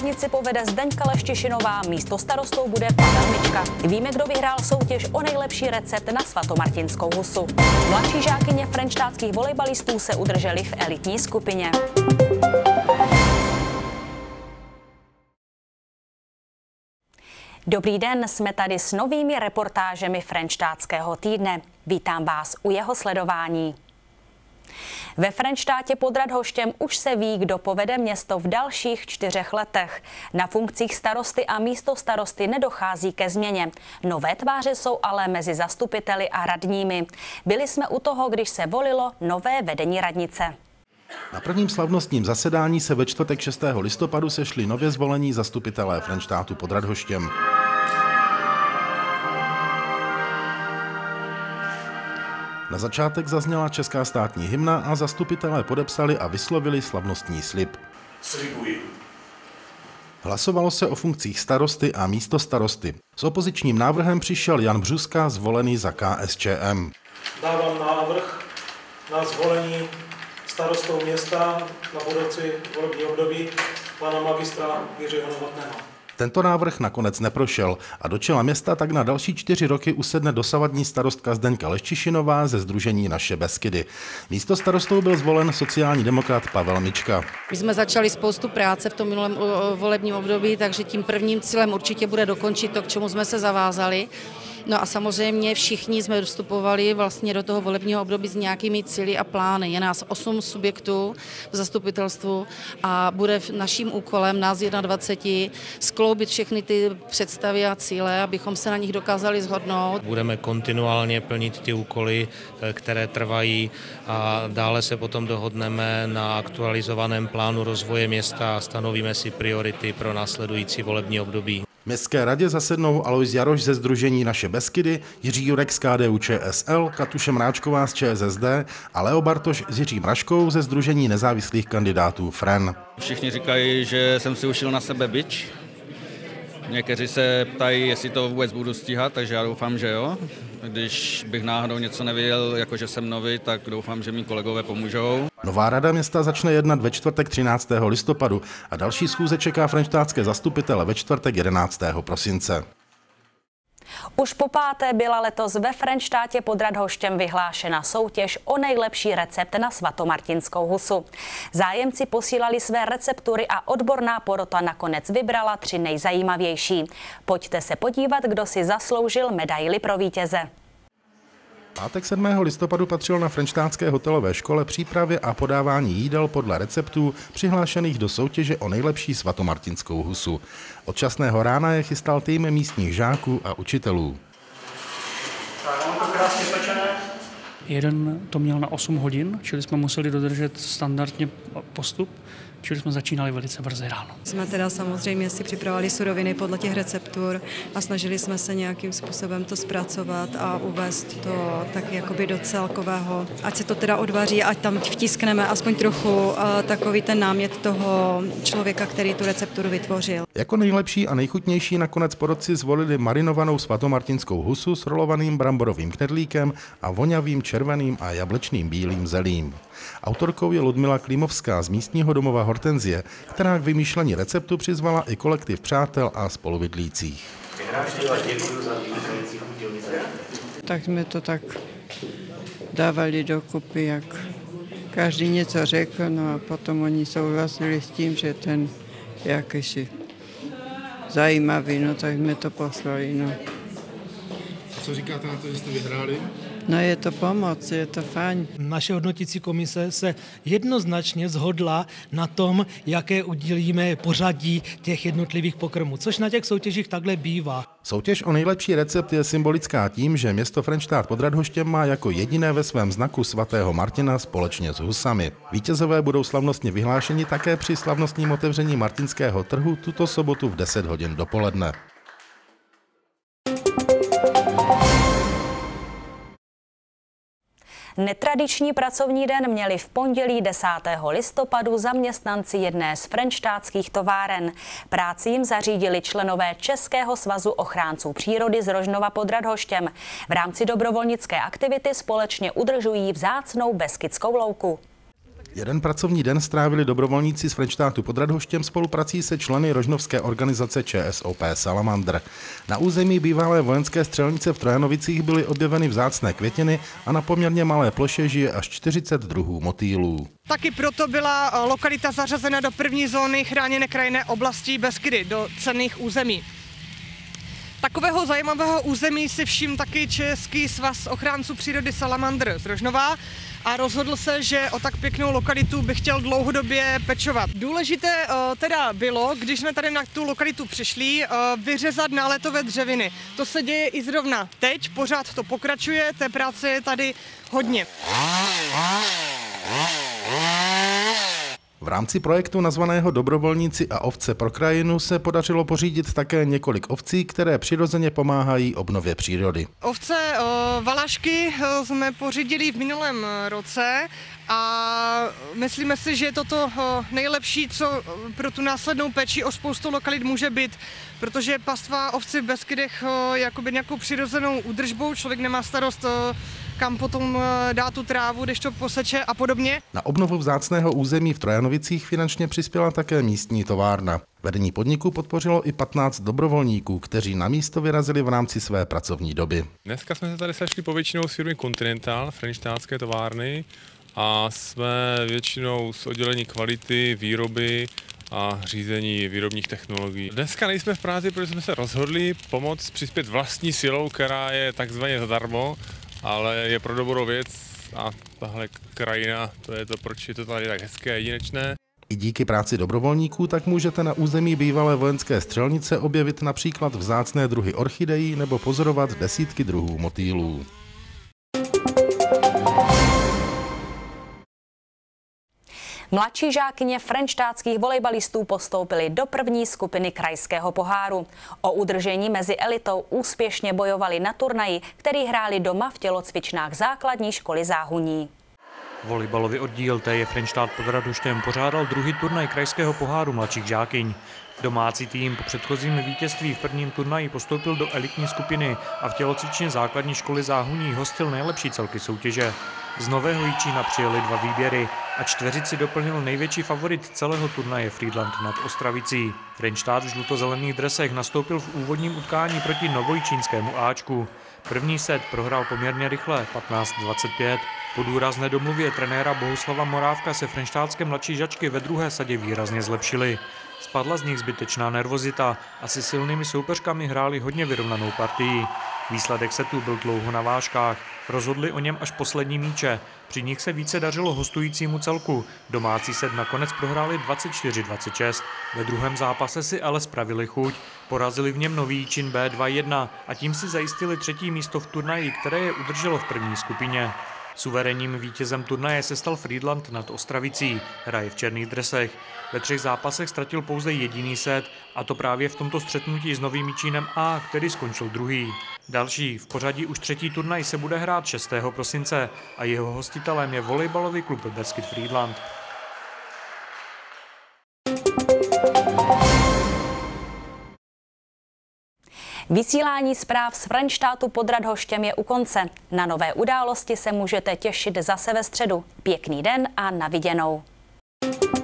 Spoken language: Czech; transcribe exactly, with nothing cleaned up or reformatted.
radnici povede Zdeňka Leštěšinová, místo starostou bude Pavel Mička. Víme, kdo vyhrál soutěž o nejlepší recept na svatomartinskou husu. Mladší žákyně frenštátských volejbalistů se udržely v elitní skupině. Dobrý den, jsme tady s novými reportážemi Frenštátského týdne. Vítám vás u jeho sledování. Ve Frenštátě pod Radhoštěm už se ví, kdo povede město v dalších čtyřech letech. Na funkcích starosty a místostarosty nedochází ke změně. Nové tváře jsou ale mezi zastupiteli a radními. Byli jsme u toho, když se volilo nové vedení radnice. Na prvním slavnostním zasedání se ve čtvrtek šestého listopadu sešli nově zvolení zastupitelé Frenštátu pod Radhoštěm. Na začátek zazněla česká státní hymna a zastupitelé podepsali a vyslovili slavnostní slib. Slibuji. Hlasovalo se o funkcích starosty a místostarosty. S opozičním návrhem přišel Jan Břuska, zvolený za K S Č M. Dávám návrh na zvolení starostou města na budoucí volební období pana magistra Jiřího Novotného. Tento návrh nakonec neprošel a do čela města tak na další čtyři roky usedne dosavadní starostka Zdeňka Leštěšinová ze sdružení Naše Beskydy. Místo starostou byl zvolen sociální demokrat Pavel Mička. My jsme začali spoustu práce v tom minulém volebním období, takže tím prvním cílem určitě bude dokončit to, k čemu jsme se zavázali. No a samozřejmě všichni jsme vstupovali vlastně do toho volebního období s nějakými cíli a plány. Je nás osm subjektů v zastupitelstvu a bude naším úkolem, nás dvacet jedna, skloubit všechny ty představy a cíle, abychom se na nich dokázali shodnout. Budeme kontinuálně plnit ty úkoly, které trvají, a dále se potom dohodneme na aktualizovaném plánu rozvoje města a stanovíme si priority pro následující volební období. V městské radě zasednou Alojz Jaroš ze sdružení Naše Beskydy, Jiří Jurek z K D U Č S L, Katuše Mráčková z Č S S D a Leo Bartoš s Jiřím Raškou ze sdružení nezávislých kandidátů F R E N. Všichni říkají, že jsem si ušil na sebe bič. Někteří se ptají, jestli to vůbec budu stíhat, takže já doufám, že jo. Když bych náhodou něco nevěděl, jakože jsem nový, tak doufám, že mý kolegové pomůžou. Nová rada města začne jednat ve čtvrtek třináctého listopadu a další schůze čeká frenštátské zastupitele ve čtvrtek jedenáctého prosince. Už po páté byla letos ve Frenštátě pod Radhoštěm vyhlášena soutěž o nejlepší recept na svatomartinskou husu. Zájemci posílali své receptury a odborná porota nakonec vybrala tři nejzajímavější. Pojďte se podívat, kdo si zasloužil medaili pro vítěze. Pátek sedmého listopadu patřil na frenštátské hotelové škole přípravě a podávání jídel podle receptů přihlášených do soutěže o nejlepší svatomartinskou husu. Od časného rána je chystal tým místních žáků a učitelů. Tak, mám to krásně pečené. Jeden to měl na osm hodin, čili jsme museli dodržet standardně postup, čili jsme začínali velice brzy ráno. Jsme teda samozřejmě si připravovali suroviny podle těch receptur a snažili jsme se nějakým způsobem to zpracovat a uvést to tak jakoby do celkového, ať se to teda odvaří, ať tam vtiskneme aspoň trochu takový ten námět toho člověka, který tu recepturu vytvořil. Jako nejlepší a nejchutnější nakonec porotci zvolili marinovanou svatomartinskou husu s rolovaným bramborovým knedlíkem a voňavým červeným a jablečným bílým zelím. Autorkou je Ludmila Klímovská z místního domova Hortenzie, která k vymýšlení receptu přizvala i kolektiv přátel a spolubydlících. Tak jsme to tak dávali dokupy, jak každý něco řekl, no a potom oni souhlasili s tím, že ten jakýsi zajímavý, no tak jsme to poslali, no. Co říkáte na to, že jste vyhráli? No je to pomoc, je to fajn. Naše hodnotící komise se jednoznačně shodla na tom, jaké udělíme pořadí těch jednotlivých pokrmů, což na těch soutěžích takhle bývá. Soutěž o nejlepší recept je symbolická tím, že město Frenštát pod Radhoštěm má jako jediné ve svém znaku svatého Martina společně s husami. Vítězové budou slavnostně vyhlášeni také při slavnostním otevření martinského trhu tuto sobotu v deset hodin dopoledne. Netradiční pracovní den měli v pondělí desátého listopadu zaměstnanci jedné z frenštátských továren. Práci jim zařídili členové Českého svazu ochránců přírody z Rožnova pod Radhoštěm. V rámci dobrovolnické aktivity společně udržují vzácnou beskidskou louku. Jeden pracovní den strávili dobrovolníci z Frenštátu pod Radhoštěm spoluprací se členy rožnovské organizace Č S O P Salamander. Na území bývalé vojenské střelnice v Trojanovicích byly objeveny vzácné květiny a na poměrně malé ploše žije až čtyřicet druhů motýlů. Taky proto byla lokalita zařazena do první zóny chráněné krajinné oblasti Beskydy, do cenných území. Takového zajímavého území si všiml taky Český svaz ochránců přírody Salamander z Rožnova a rozhodl se, že o tak pěknou lokalitu by chtěl dlouhodobě pečovat. Důležité uh, teda bylo, když jsme tady na tu lokalitu přišli, uh, vyřezat náletové dřeviny. To se děje i zrovna teď, pořád to pokračuje, té práce je tady hodně. V rámci projektu nazvaného Dobrovolníci a ovce pro krajinu se podařilo pořídit také několik ovcí, které přirozeně pomáhají obnově přírody. Ovce valašky jsme pořídili v minulém roce a myslíme si, že je to to nejlepší, co pro tu následnou péči o spoustu lokalit může být, protože pastva ovci v Beskydech je jakoby nějakou přirozenou údržbou, člověk nemá starost, kam potom dá tu trávu, když to poseče a podobně. Na obnovu vzácného území v Trojanovicích finančně přispěla také místní továrna. Vedení podniku podpořilo i patnáct dobrovolníků, kteří na místo vyrazili v rámci své pracovní doby. Dneska jsme se tady sešli povětšinou z firmy Continental, frenštátské továrny, a jsme většinou z oddělení kvality, výroby a řízení výrobních technologií. Dneska nejsme v práci, protože jsme se rozhodli pomoct přispět vlastní silou, která je takzvaně zadarmo, ale je pro dobrou věc a tahle krajina, to je to, proč je to tady tak hezké a jedinečné. I díky práci dobrovolníků tak můžete na území bývalé vojenské střelnice objevit například vzácné druhy orchidejí nebo pozorovat desítky druhů motýlů. Mladší žákyně frenštátských volejbalistů postoupily do první skupiny krajského poháru. O udržení mezi elitou úspěšně bojovali na turnaji, který hráli doma v tělocvičnách základní školy Záhuní. Volejbalový oddíl T J Frenštát pod Radhoštěm pořádal druhý turnaj krajského poháru mladších žákyň. Domácí tým po předchozím vítězství v prvním turnaji postoupil do elitní skupiny a v tělocvičně základní školy Záhuní hostil nejlepší celky soutěže. Z Nového Jičína přijeli dva výběry a čtveřici doplnil největší favorit celého turnaje Frýdlant nad Ostravicí. Frenštát v žlutozelených dresech nastoupil v úvodním utkání proti novojičínskému Ačku. První set prohrál poměrně rychle, patnáct dvacet pět. Po důrazné domluvě trenéra Bohuslava Morávka se frenštátské mladší žačky ve druhé sadě výrazně zlepšily. Spadla z nich zbytečná nervozita a se silnými soupeřkami hráli hodně vyrovnanou partii. Výsledek setu byl dlouho na vážkách. Rozhodli o něm až poslední míče. Při nich se více dařilo hostujícímu celku. Domácí set nakonec prohráli dvacet čtyři dvacet šest. Ve druhém zápase si ale spravili chuť. Porazili v něm Nový Jičín B dva jedna a tím si zajistili třetí místo v turnaji, které je udrželo v první skupině. Suverénním vítězem turnaje se stal Frýdlant nad Ostravicí, hraje v černých dresech. Ve třech zápasech ztratil pouze jediný set, a to právě v tomto střetnutí s Novým Jičínem A, který skončil druhý. Další, v pořadí už třetí turnaj se bude hrát šestého prosince a jeho hostitelem je volejbalový klub Beskyd Frýdlant. Vysílání zpráv z Frenštátu pod Radhoštěm je u konce. Na nové události se můžete těšit zase ve středu. Pěkný den a na viděnou.